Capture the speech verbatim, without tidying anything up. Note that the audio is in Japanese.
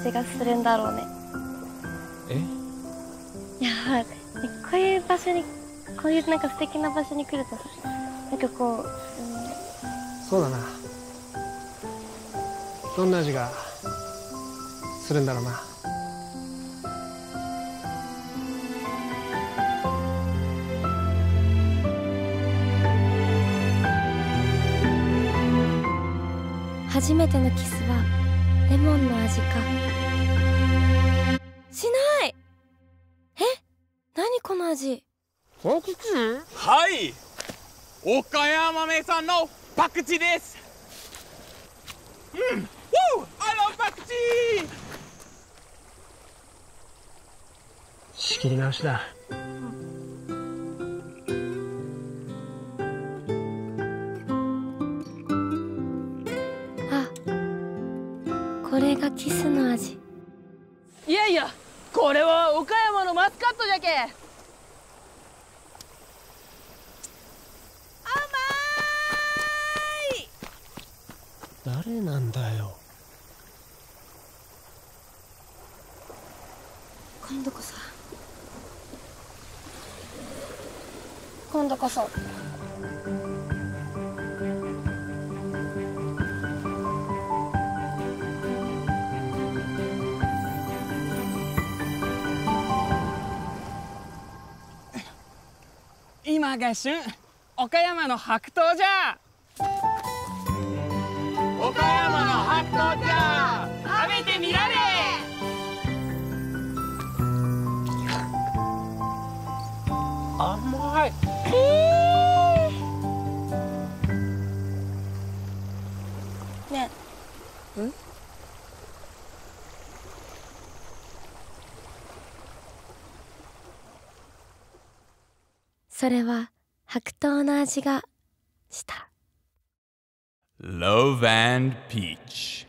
味がするんだろうね。 え？ いや、こういう場所に、こういうなんか素敵な場所に来るとさ、なんかこう、うん、 そうだな。どんな味がするんだろうな。 初めてのキスはレモンの味か。しない。え、何この味。 パクチー？ はい、岡山名産のパクチーです。うん、Woo! I love パクチー。 仕切り直しだ。 あ、これがキスの味。 いやいや、これは岡山のマスカットじゃけ。甘い。 誰なんだよ。 今度こそ今度こそ今が旬、岡山の白桃じゃ。 岡山の白桃じゃ。 食べてみられ。 甘い。 ねえ、 ん？ それは白桃の味がした。 Love and Peach